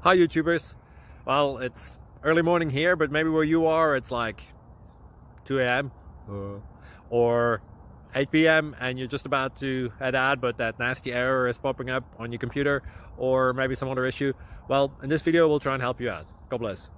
Hi YouTubers. Well, it's early morning here, but maybe where you are it's like 2 a.m. or 8 p.m. and you're just about to head out, but that nasty error is popping up on your computer, or maybe some other issue. Well, in this video we'll try and help you out. God bless.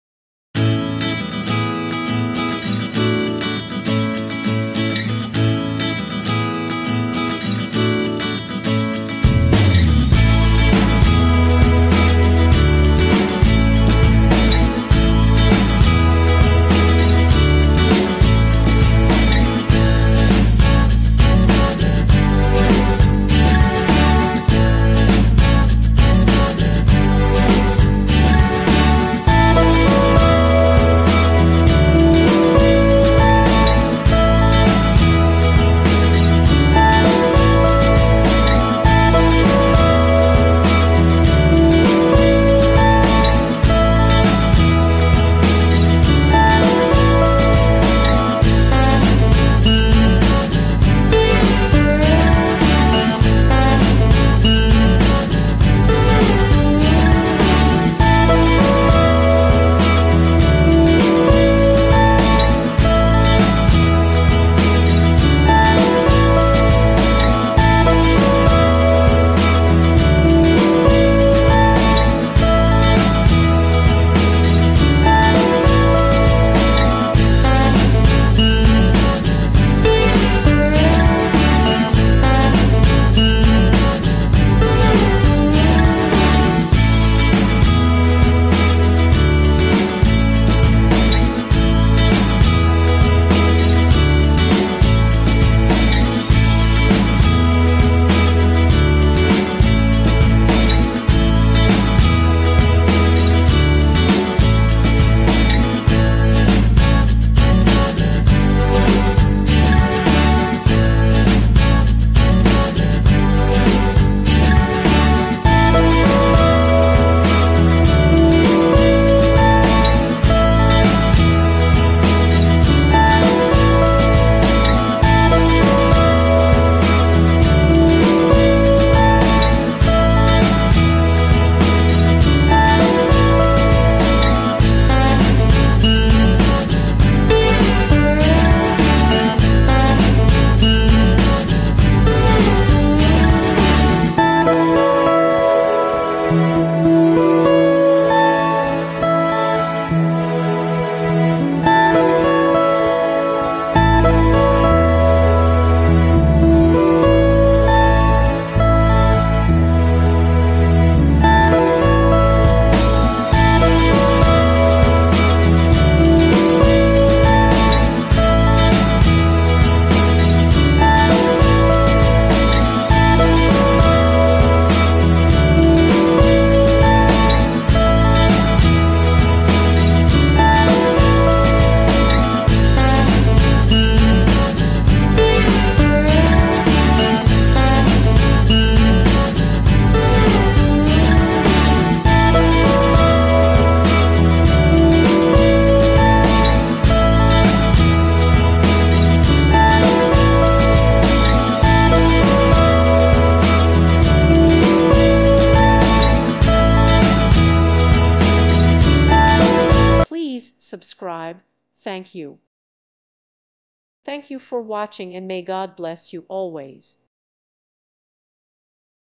Subscribe. Thank you. Thank you for watching, and may God bless you always.